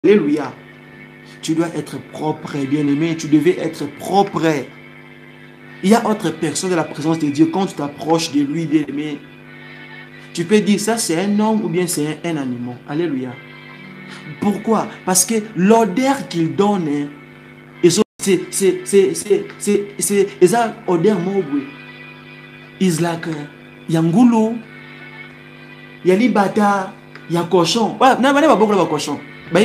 Alléluia. Tu dois être propre, bien-aimé. Tu devais être propre. Il y a autre personne de la présence de Dieu. Quand tu t'approches de lui, bien-aimé, tu peux dire ça c'est un homme ou bien c'est un animal. Alléluia. Pourquoi? Parce que l'odeur qu'il donne, c'est odeur mobile. It's like Yangulu, Yalibata, Yakochon. Mais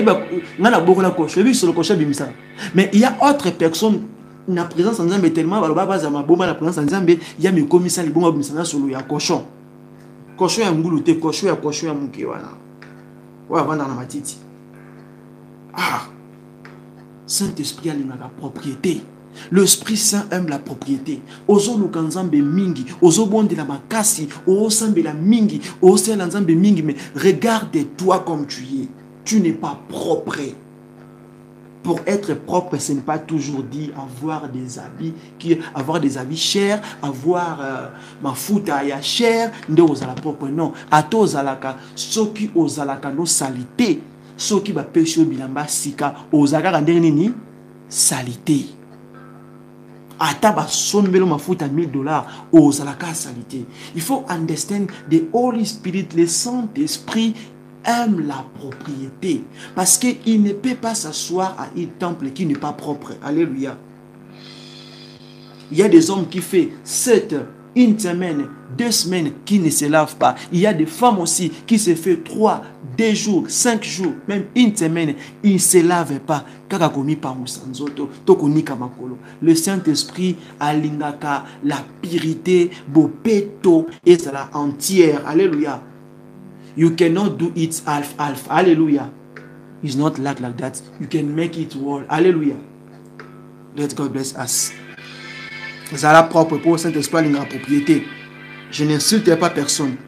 il y a autre personne. La présence en Zambie tellement la présence en Zambie, il y a mes commissaires les bons solo ya cochon. Cochon ya ngulu te cochon ya muke wana. Wa vanda na matiti. Ah. Saint-Esprit a la propriété. L'Esprit Saint aime la propriété. Ozo lukanzambe mingi, ozo bonde la makasi, ozo sambe la mingi, ozo lanzambe mingi, mais regarde-toi comme tu es. Tu n'es pas propre. Pour être propre, ce n'est pas toujours dit avoir des habits chers, avoir ma fouta ya cher, nde ozala propre. Non, ato ozalaka, soki ozalaka no salité, soki ba péché bilamba sika, ozalaka ndenge nini salité. Ata ba sombelo ma fouta $1000, ozalaka salité. Il faut understand the Holy Spirit, le Saint-Esprit aime la propriété. Parce qu'il ne peut pas s'asseoir à un temple qui n'est pas propre. Alléluia. Il y a des hommes qui font 7, une semaine, 2 semaines qui ne se lavent pas. Il y a des femmes aussi qui se font 3, 2 jours, 5 jours, même une semaine, ils ne se lavent pas. Le Saint-Esprit alingaka la pureté, bopeto et la entière. Alléluia. You cannot do it half. Hallelujah. It's not like that. You can make it whole. Hallelujah. Let God bless us. Ça la propre pour Saint-Esprit la propriété. Je n'insulte pas personne.